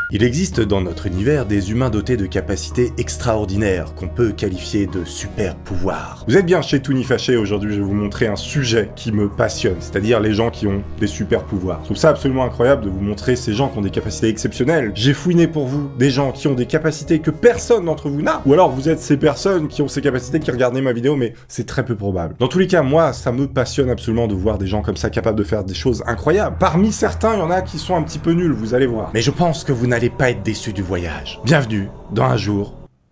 Il existe dans notre univers des humains dotés de capacités extraordinaires qu'on peut qualifier de super pouvoirs. Vous êtes bien chez Toony Fâché, aujourd'hui je vais vous montrer un sujet qui me passionne, c'est-à-dire les gens qui ont des super pouvoirs. Je trouve ça absolument incroyable de vous montrer ces gens qui ont des capacités exceptionnelles. J'ai fouiné pour vous des gens qui ont des capacités que personne d'entre vous n'a, ou alors vous êtes ces personnes qui ont ces capacités qui regardent ma vidéo, mais c'est très peu probable. Dans tous les cas, moi, ça me passionne absolument de voir des gens comme ça capables de faire des choses incroyables. Parmi certains, il y en a qui sont un petit peu nuls, vous allez voir. Mais je pense que vous n'allez pas être déçus du voyage. Bienvenue dans un jour...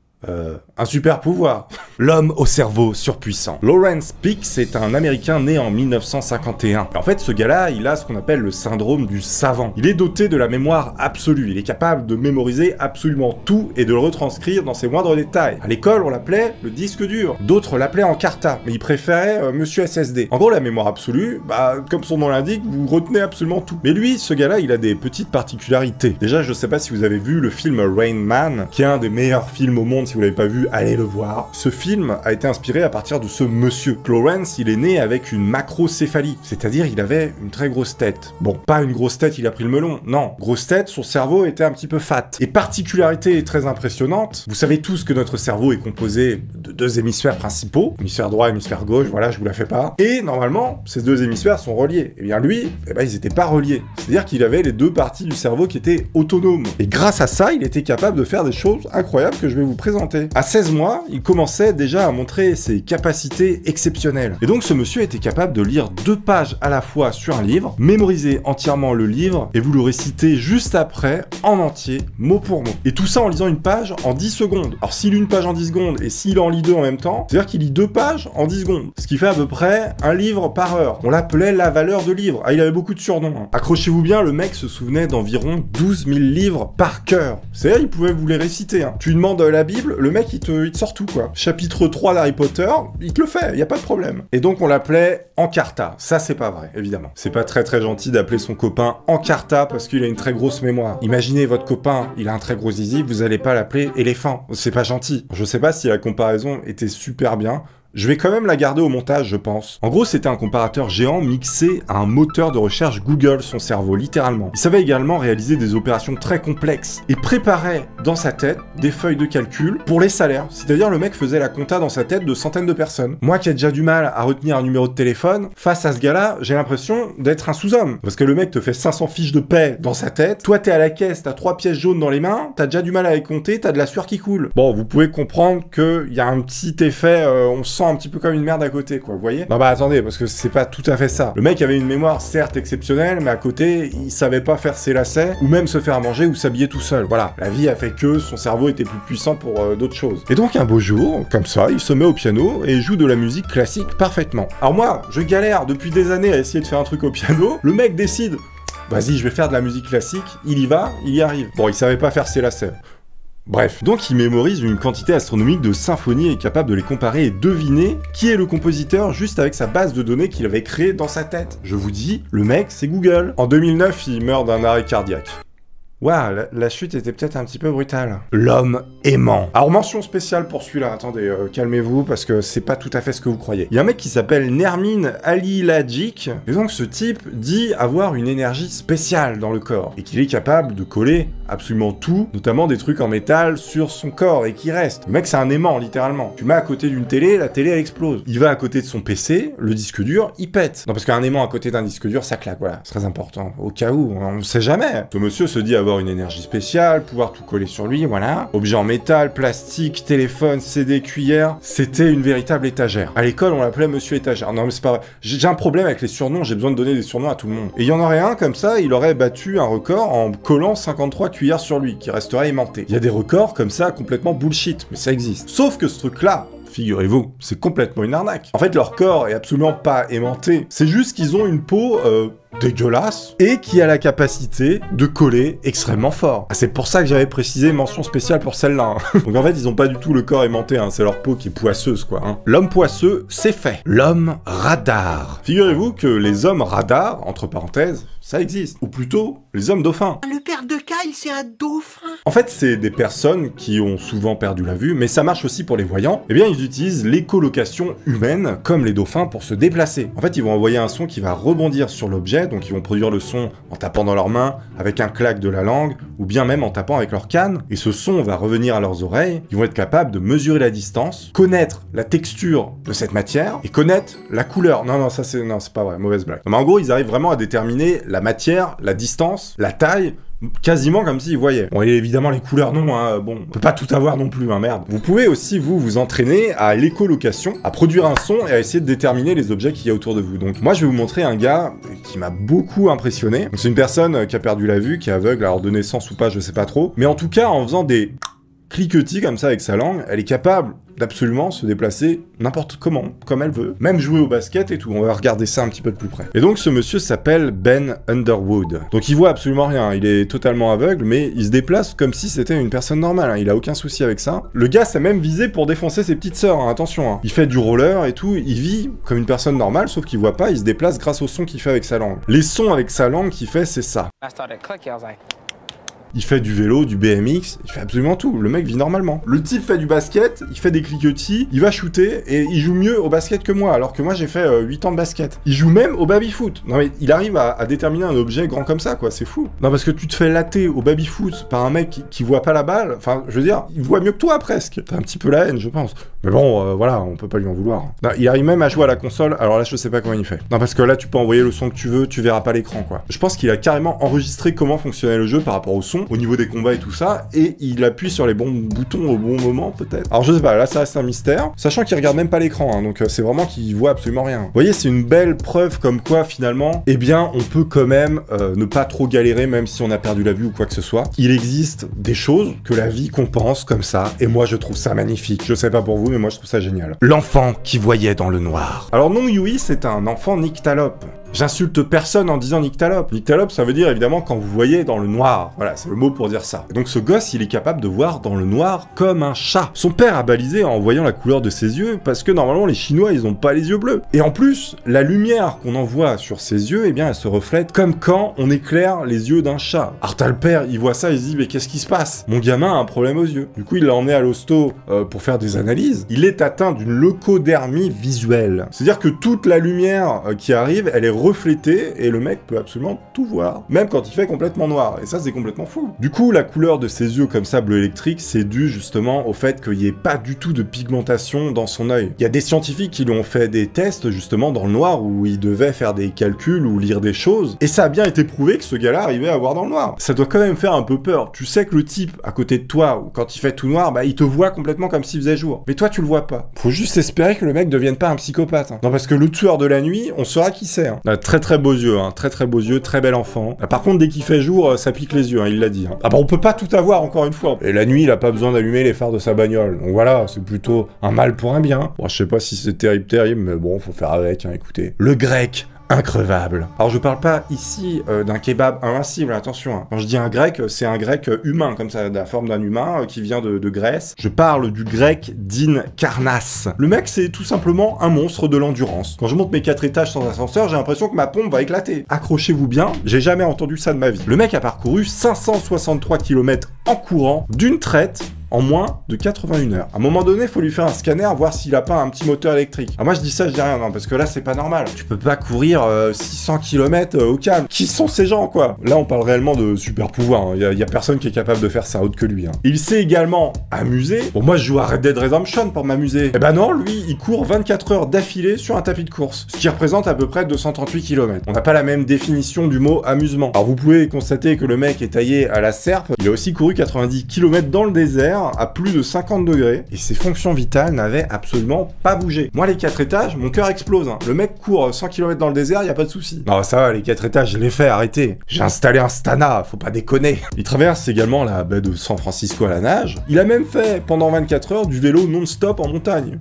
un super pouvoir. L'homme au cerveau surpuissant. Lawrence Pitts est un Américain né en 1951. En fait, ce gars-là, il a ce qu'on appelle le syndrome du savant. Il est doté de la mémoire absolue. Il est capable de mémoriser absolument tout et de le retranscrire dans ses moindres détails. À l'école, on l'appelait le disque dur. D'autres l'appelaient Encarta, mais il préférait Monsieur SSD. En gros, la mémoire absolue, comme son nom l'indique, vous retenez absolument tout. Mais lui, ce gars-là, il a des petites particularités. Déjà, je sais pas si vous avez vu le film Rain Man, qui est un des meilleurs films au monde. Si vous l'avez pas vu, allez le voir. Ce film a été inspiré à partir de ce monsieur. Lawrence, il est né avec une macrocéphalie, c'est-à-dire il avait une très grosse tête. Bon, pas une grosse tête, il a pris le melon, non. Grosse tête, son cerveau était un petit peu fat. Et particularité très impressionnante, vous savez tous que notre cerveau est composé de deux hémisphères principaux, hémisphère droit, hémisphère gauche, voilà, je vous la fais pas. Et normalement, ces deux hémisphères sont reliés. Et bien lui, ils étaient pas reliés. C'est-à-dire qu'il avait les deux parties du cerveau qui étaient autonomes. Et grâce à ça, il était capable de faire des choses incroyables que je vais vous présenter. À 16 mois, il commençait déjà à montrer ses capacités exceptionnelles. Et donc ce monsieur était capable de lire 2 pages à la fois sur un livre, mémoriser entièrement le livre, et vous le réciter juste après, en entier, mot pour mot. Et tout ça en lisant une page en 10 secondes. Alors s'il lit une page en 10 secondes, et s'il en lit 2 en même temps, c'est-à-dire qu'il lit 2 pages en 10 secondes. Ce qui fait à peu près un livre par heure. On l'appelait la valeur de livre. Ah, il avait beaucoup de surnoms. Hein. Accrochez-vous bien, le mec se souvenait d'environ 12 000 livres par cœur. C'est-à-dire, il pouvait vous les réciter. Hein. Tu lui demandes la Bible, le mec, il te sort tout, quoi. Chapitre 3 d'Harry Potter, il te le fait, y a pas de problème. Et donc, on l'appelait Encarta. Ça, c'est pas vrai, évidemment. C'est pas très gentil d'appeler son copain Encarta parce qu'il a une très grosse mémoire. Imaginez votre copain, il a un très gros zizi, vous allez pas l'appeler éléphant. C'est pas gentil. Je sais pas si la comparaison était super bien. Je vais quand même la garder au montage, je pense. En gros, c'était un comparateur géant mixé à un moteur de recherche Google, son cerveau, littéralement. Il savait également réaliser des opérations très complexes et préparait dans sa tête des feuilles de calcul pour les salaires. C'est-à-dire, le mec faisait la compta dans sa tête de centaines de personnes. Moi qui ai déjà du mal à retenir un numéro de téléphone, face à ce gars-là, j'ai l'impression d'être un sous-homme. Parce que le mec te fait 500 fiches de paie dans sa tête, toi t'es à la caisse, t'as 3 pièces jaunes dans les mains, t'as déjà du mal à les compter, t'as de la sueur qui coule. Bon, vous pouvez comprendre qu'il y a un petit effet, on sent un petit peu comme une merde à côté, quoi, vous voyez? Non, attendez, parce que c'est pas tout à fait ça. Le mec avait une mémoire, certes, exceptionnelle, mais à côté, il savait pas faire ses lacets, ou même se faire manger ou s'habiller tout seul. Voilà, la vie a fait que son cerveau était plus puissant pour d'autres choses. Et donc, un beau jour, comme ça, il se met au piano et joue de la musique classique parfaitement. Alors moi, je galère depuis des années à essayer de faire un truc au piano, le mec décide, vas-y, je vais faire de la musique classique, il y va, il y arrive. Bon, il savait pas faire ses lacets. Bref, donc il mémorise une quantité astronomique de symphonies et est capable de les comparer et deviner qui est le compositeur juste avec sa base de données qu'il avait créée dans sa tête. Je vous dis, le mec, c'est Google. En 2009, il meurt d'un arrêt cardiaque. Waouh, la chute était peut-être un petit peu brutale. L'homme aimant. Alors, mention spéciale pour celui-là. Attendez, calmez-vous, parce que c'est pas tout à fait ce que vous croyez. Il y a un mec qui s'appelle Nermin Aliladjik, et donc ce type dit avoir une énergie spéciale dans le corps, et qu'il est capable de coller absolument tout, notamment des trucs en métal, sur son corps, et qui reste. Le mec, c'est un aimant, littéralement. Tu mets à côté d'une télé, la télé, elle explose. Il va à côté de son PC, le disque dur, il pète. Non, parce qu'un aimant à côté d'un disque dur, ça claque, voilà. C'est très important. Au cas où, on ne sait jamais. Ce monsieur se dit avoir une énergie spéciale, pouvoir tout coller sur lui, voilà. Objet en métal, plastique, téléphone, CD, cuillère, c'était une véritable étagère. À l'école, on l'appelait Monsieur Étagère. Non, mais c'est pas vrai. J'ai un problème avec les surnoms, j'ai besoin de donner des surnoms à tout le monde. Et il y en aurait un comme ça, il aurait battu un record en collant 53 cuillères sur lui, qui resterait aimanté. Il y a des records comme ça, complètement bullshit, mais ça existe. Sauf que ce truc-là, figurez-vous, c'est complètement une arnaque. En fait, leur corps est absolument pas aimanté. C'est juste qu'ils ont une peau dégueulasse et qui a la capacité de coller extrêmement fort. C'est pour ça que j'avais précisé mention spéciale pour celle-là. Hein. Donc en fait, ils ont pas du tout le corps aimanté, hein. C'est leur peau qui est poisseuse, quoi. Hein. L'homme poisseux, c'est fait. L'homme radar. Figurez-vous que les hommes radars, entre parenthèses, ça existe. Ou plutôt, les hommes dauphins. Le père de Kyle c'est un dauphin. En fait, c'est des personnes qui ont souvent perdu la vue, mais ça marche aussi pour les voyants. Eh bien, ils utilisent l'écholocation humaine, comme les dauphins, pour se déplacer. En fait, ils vont envoyer un son qui va rebondir sur l'objet, donc ils vont produire le son en tapant dans leurs mains, avec un claque de la langue, ou bien même en tapant avec leur canne, et ce son va revenir à leurs oreilles. Ils vont être capables de mesurer la distance, connaître la texture de cette matière, et connaître la couleur. Non, ça c'est... Non, c'est pas vrai, mauvaise blague. Non, mais en gros, ils arrivent vraiment à déterminer la matière, la distance, la taille, quasiment comme s'ils voyaient. Bon, et évidemment, les couleurs, non, hein, bon, on peut pas tout avoir non plus, hein, merde. Vous pouvez aussi, vous entraîner à l'écholocation, à produire un son et à essayer de déterminer les objets qu'il y a autour de vous. Donc, moi, je vais vous montrer un gars qui m'a beaucoup impressionné. C'est une personne qui a perdu la vue, qui est aveugle, alors de naissance ou pas, je sais pas trop. Mais en tout cas, en faisant des cliquetis comme ça avec sa langue, elle est capable d'absolument se déplacer n'importe comment, comme elle veut. Même jouer au basket et tout. On va regarder ça un petit peu de plus près. Et donc, ce monsieur s'appelle Ben Underwood. Donc, il voit absolument rien. Il est totalement aveugle, mais il se déplace comme si c'était une personne normale. Hein. Il a aucun souci avec ça. Le gars s'est même visé pour défoncer ses petites sœurs. Hein. Attention. Hein. Il fait du roller et tout. Il vit comme une personne normale, sauf qu'il voit pas. Il se déplace grâce au son qu'il fait avec sa langue. Les sons avec sa langue qu'il fait, c'est ça. Il fait du vélo, du BMX, il fait absolument tout. Le mec vit normalement. Le type fait du basket, il fait des cliquetis, il va shooter et il joue mieux au basket que moi, alors que moi j'ai fait 8 ans de basket. Il joue même au baby-foot. Non mais il arrive à déterminer un objet grand comme ça, quoi, c'est fou. Non parce que tu te fais latter au baby-foot par un mec qui voit pas la balle, enfin je veux dire, il voit mieux que toi presque. T'as un petit peu la haine, je pense. Mais bon, voilà, on peut pas lui en vouloir. Non, il arrive même à jouer à la console, alors là je sais pas comment il fait. Non parce que là tu peux envoyer le son que tu veux, tu verras pas l'écran, quoi. Je pense qu'il a carrément enregistré comment fonctionnait le jeu par rapport au son, au niveau des combats et tout ça, et il appuie sur les bons boutons au bon moment, peut-être. Alors je sais pas, là ça reste un mystère, sachant qu'il regarde même pas l'écran, hein, donc c'est vraiment qu'il voit absolument rien. Vous voyez, c'est une belle preuve comme quoi, finalement, eh bien, on peut quand même ne pas trop galérer, même si on a perdu la vue ou quoi que ce soit. Il existe des choses que la vie compense comme ça, et moi je trouve ça magnifique. Je sais pas pour vous, mais moi je trouve ça génial. L'enfant qui voyait dans le noir. Alors non, Yui, c'est un enfant nyctalope. J'insulte personne en disant nyctalope. Nyctalope, ça veut dire évidemment quand vous voyez dans le noir. Voilà, c'est le mot pour dire ça. Et donc ce gosse, il est capable de voir dans le noir comme un chat. Son père a balisé en voyant la couleur de ses yeux, parce que normalement les Chinois, ils ont pas les yeux bleus. Et en plus, la lumière qu'on envoie sur ses yeux, eh bien, elle se reflète comme quand on éclaire les yeux d'un chat. Alors t'as le père, il voit ça, il se dit, mais qu'est-ce qui se passe? Mon gamin a un problème aux yeux. Du coup, il l'a emmené à l'hosto pour faire des analyses. Il est atteint d'une leucodermie visuelle. C'est-à-dire que toute la lumière qui arrive, elle est reflété et le mec peut absolument tout voir, même quand il fait complètement noir, et ça c'est complètement fou. Du coup, la couleur de ses yeux comme ça bleu électrique, c'est dû justement au fait qu'il n'y ait pas du tout de pigmentation dans son œil. Il y a des scientifiques qui lui ont fait des tests justement dans le noir où ils devaient faire des calculs ou lire des choses, et ça a bien été prouvé que ce gars-là arrivait à voir dans le noir. Ça doit quand même faire un peu peur. Tu sais que le type à côté de toi, ou quand il fait tout noir, bah il te voit complètement comme s'il faisait jour. Mais toi tu le vois pas. Faut juste espérer que le mec devienne pas un psychopathe. Hein. Non, parce que le tueur de la nuit, on saura qui c'est. Hein. Très beaux yeux, hein. Très beaux yeux, très bel enfant. Par contre, dès qu'il fait jour, ça pique les yeux, hein, il l'a dit. Hein. Ah bah on peut pas tout avoir encore une fois. Et la nuit, il a pas besoin d'allumer les phares de sa bagnole. Donc voilà, c'est plutôt un mal pour un bien. Bon, je sais pas si c'est terrible, mais bon, faut faire avec, hein, écoutez. Le grec increvable. Alors je parle pas ici d'un kebab invincible, attention. Hein. Quand je dis un grec, c'est un grec humain, comme ça, de la forme d'un humain qui vient de Grèce. Je parle du grec d'Incarnasse. Le mec, c'est tout simplement un monstre de l'endurance. Quand je monte mes 4 étages sans ascenseur, j'ai l'impression que ma pompe va éclater. Accrochez-vous bien, j'ai jamais entendu ça de ma vie. Le mec a parcouru 563 km en courant d'une traite en moins de 81 heures. À un moment donné, il faut lui faire un scanner, voir s'il a pas un petit moteur électrique. Alors moi, je dis ça, je dis rien, non, parce que là, c'est pas normal. Tu peux pas courir 600 km au calme. Qui sont ces gens, quoi? Là, on parle réellement de super pouvoir. Hein. Y a personne qui est capable de faire ça autre que lui. Hein. Il s'est également amusé. Bon, moi, je joue à Red Dead Redemption pour m'amuser. Eh ben non, lui, il court 24 heures d'affilée sur un tapis de course, ce qui représente à peu près 238 km. On n'a pas la même définition du mot amusement. Alors, vous pouvez constater que le mec est taillé à la serpe. Il a aussi couru 90 km dans le désert, à plus de 50 degrés, et ses fonctions vitales n'avaient absolument pas bougé. Moi, les 4 étages, mon cœur explose. Hein. Le mec court 100 km dans le désert, y a pas de souci. Non, ça va, les 4 étages, je l'ai fait, arrêtez. J'ai installé un Stana, faut pas déconner. Il traverse également la baie de San Francisco à la nage. Il a même fait, pendant 24 heures, du vélo non-stop en montagne.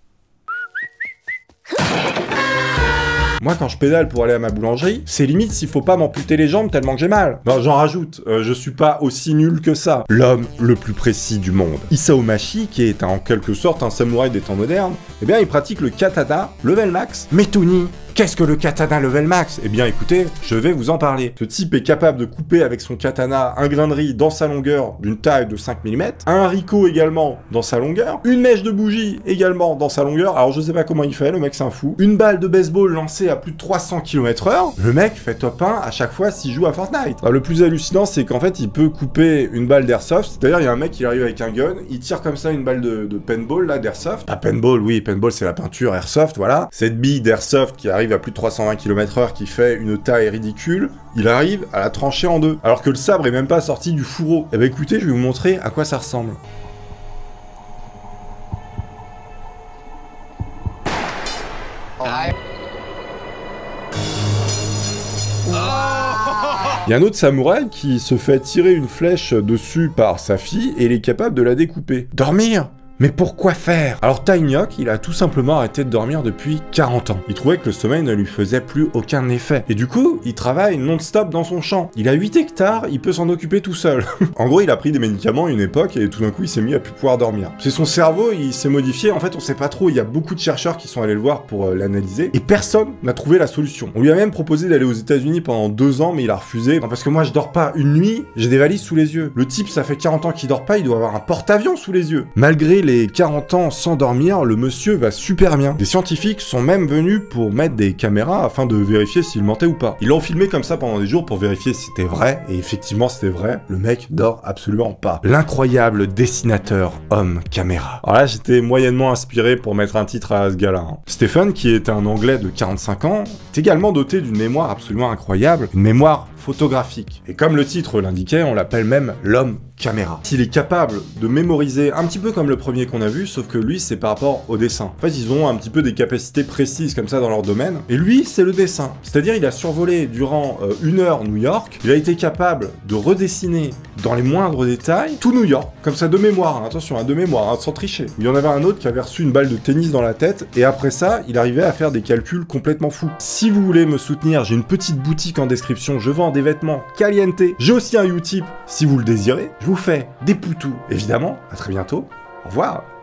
Moi, quand je pédale pour aller à ma boulangerie, c'est limite s'il faut pas m'amputer les jambes tellement que j'ai mal. Non, j'en rajoute, je suis pas aussi nul que ça. L'homme le plus précis du monde. Isao Machi, qui est en quelque sorte un samouraï des temps modernes, eh bien, il pratique le katana level max. Mais Tony, Qu'est-ce que le katana level max? Eh bien écoutez, je vais vous en parler. Ce type est capable de couper avec son katana un grain de riz dans sa longueur d'une taille de 5 mm, un haricot également dans sa longueur, une mèche de bougie également dans sa longueur, alors je sais pas comment il fait, le mec c'est un fou, une balle de baseball lancée à plus de 300 km/h, le mec fait top 1 à chaque fois s'il joue à Fortnite. Alors, le plus hallucinant c'est qu'en fait il peut couper une balle d'airsoft, c'est-à-dire il y a un mec qui arrive avec un gun, il tire comme ça une balle de paintball là, d'airsoft. Ah, paintball, oui, paintball c'est la peinture, airsoft, voilà. Cette bille d'airsoft qui arrive à plus de 320 km/h qui fait une taille ridicule, il arrive à la trancher en deux, alors que le sabre est même pas sorti du fourreau. Eh ben écoutez, je vais vous montrer à quoi ça ressemble. Il y a un autre samouraï qui se fait tirer une flèche dessus par sa fille et il est capable de la découper. Dormir ? Mais pourquoi faire? Alors Taignok, il a tout simplement arrêté de dormir depuis 40 ans. Il trouvait que le sommeil ne lui faisait plus aucun effet. Et du coup, il travaille non-stop dans son champ. Il a 8 hectares, il peut s'en occuper tout seul. En gros, il a pris des médicaments à une époque et tout d'un coup, il s'est mis à plus pouvoir dormir. C'est son cerveau, il s'est modifié. En fait, on sait pas trop. Il y a beaucoup de chercheurs qui sont allés le voir pour l'analyser et personne n'a trouvé la solution. On lui a même proposé d'aller aux États-Unis pendant 2 ans, mais il a refusé. Non, parce que moi, je dors pas une nuit, j'ai des valises sous les yeux. Le type, ça fait 40 ans qu'il dort pas, il doit avoir un porte-avions sous les yeux. Malgré les 40 ans sans dormir, le monsieur va super bien. Des scientifiques sont même venus pour mettre des caméras afin de vérifier s'il mentait ou pas. Ils l'ont filmé comme ça pendant des jours pour vérifier si c'était vrai, et effectivement c'était vrai, le mec dort absolument pas. L'incroyable dessinateur homme caméra. Alors là j'étais moyennement inspiré pour mettre un titre à ce gars-là. Stephen, qui est un Anglais de 45 ans, est également doté d'une mémoire absolument incroyable, une mémoire photographique. Et comme le titre l'indiquait, on l'appelle même l'homme caméra. S'il est capable de mémoriser un petit peu comme le premier qu'on a vu, sauf que lui c'est par rapport au dessin. En fait ils ont un petit peu des capacités précises comme ça dans leur domaine, et lui c'est le dessin. C'est-à-dire il a survolé durant 1 heure New York, il a été capable de redessiner dans les moindres détails tout New York, comme ça de mémoire, hein, attention, hein, de mémoire, hein, sans tricher. Il y en avait un autre qui avait reçu une balle de tennis dans la tête, et après ça il arrivait à faire des calculs complètement fous. Si vous voulez me soutenir, j'ai une petite boutique en description, je vends des vêtements caliente, j'ai aussi un Utip si vous le désirez, je vous fais des poutous, évidemment, à très bientôt, au revoir.